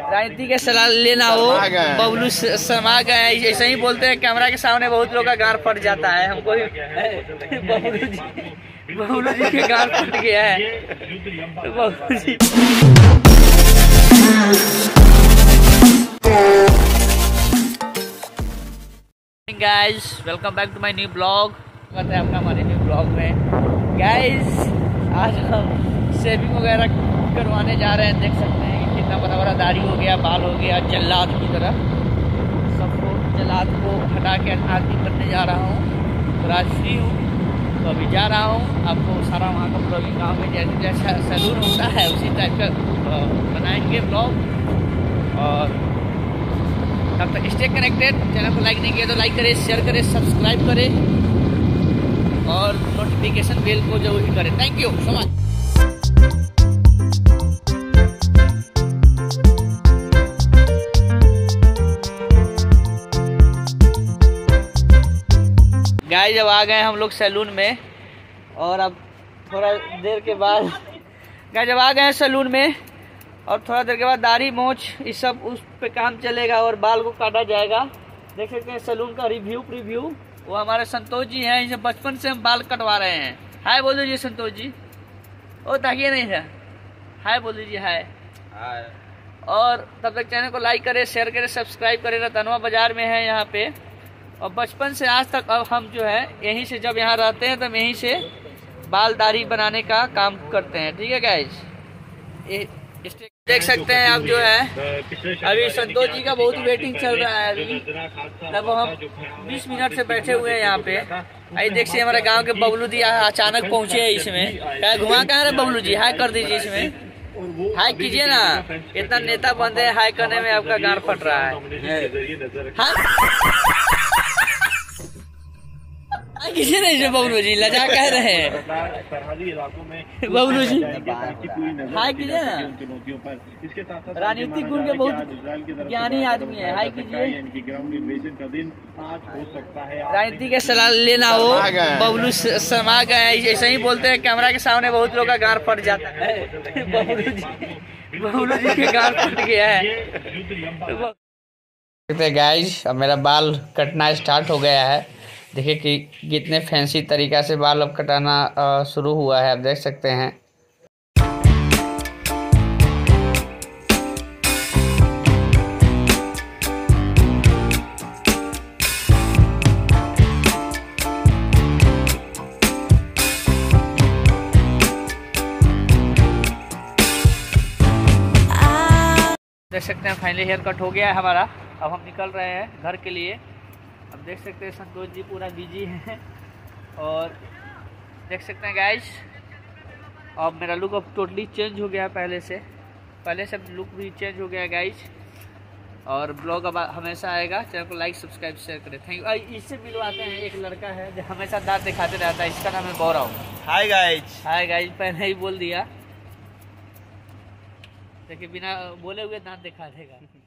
राजनीति के सलाह लेना हो बबलू समा गए, ऐसे ही बोलते हैं कैमरा के सामने बहुत लोग का गार फट जाता है। हमको बबलू जी के गार फट गया है। Bablu ji guys welcome back to my new blog. स्वागत है आपका हमारे न्यू ब्लॉग में। गाइज आज हम शेविंग वगैरह करवाने जा रहे हैं। देख सकते हैं कि कितना बड़ा बड़ा दाढ़ी हो गया, बाल हो गया, जल्लाद की तरह। सबको जल्लाद को हटा के आरती करने जा रहा हूँ। तो आज फ्री हूँ तो अभी जा रहा हूँ। आपको सारा वहाँ का ब्लॉगिंग गाँव में जैसे जैसा सैलून होता है उसी टाइप का बनाएंगे ब्लॉग। और तब तक स्टे कनेक्टेड। चैनल को लाइक नहीं किया तो लाइक करें, शेयर करें, सब्सक्राइब करें और नोटिफिकेशन बेल को जरूर ही करें। Thank you so much. Guys जब आ गए हम लोग सैलून में और अब थोड़ा देर के बाद गाइस जब आ गए हैं सैलून में और थोड़ा देर के बाद दाढ़ी मोछ ये सब उस पे काम चलेगा और बाल को काटा जाएगा। देख सकते हैं सैलून का रिव्यू वो हमारे संतोष जी हैं। इनसे बचपन से हम बाल कटवा रहे हैं। हाय बोल दीजिए संतोष जी। ओ ताकिए नहीं था। हाय बोल दीजिए। हाय। और तब तक चैनल को लाइक करें, शेयर करें, सब्सक्राइब करें। रतनवा बाजार में है यहाँ पे। और बचपन से आज तक अब हम जो है यहीं से जब यहाँ रहते हैं तब यहीं से बाल दाढ़ी बनाने का काम करते हैं। ठीक है गाइज। देख सकते हैं आप जो है अभी संतोष जी का बहुत वेटिंग चल रहा है। अभी तब हम 20 मिनट से बैठे हुए हैं यहाँ पे। आई देखिए हमारे गांव के बबलू जी अचानक पहुंचे हैं इसमें। क्या घुमा कहाँ रहे बबलू जी? हाय कर दीजिए इसमें। हाय कीजिए ना। इतना नेता बंद है, हाय करने में आपका गार फट रहा है। किसी नहीं जो बबलू जी लजा कह रहे हैं। बबलू जी हाय कीजिए ना। राजनीतिक गुण के बहुत ज्ञानी आदमी है। हाय कीजिए। राजनीति के सलाह लेना हो बबलू समा गए, ऐसे ही बोलते हैं कैमरा के सामने बहुत लोग का गार फट जाता है। बबलू जी के गार फट गया है। गाइस अब मेरा बाल कटना स्टार्ट हो गया है। देखिए कि कितने फैंसी तरीका से बाल अब कटाना शुरू हुआ है। आप देख सकते हैं। देख सकते हैं फाइनली हेयर कट हो गया है हमारा। अब हम निकल रहे हैं घर के लिए। अब देख सकते हैं संतोष जी पूरा बिजी हैं और देख सकते हैं गाइस अब मेरा लुक अब टोटली चेंज हो गया है। पहले से लुक भी चेंज हो गया है गाइस। और ब्लॉग अब हमेशा आएगा। चैनल को लाइक सब्सक्राइब शेयर करें। Thank you. इससे मिलवाते हैं। एक लड़का है जो हमेशा दांत दिखाते रहता है। इसका नाम है गौरव। Hi guys. हाय गाइस पहले ही बोल दिया। देखिए बिना बोले हुए दांत दिखा देगा।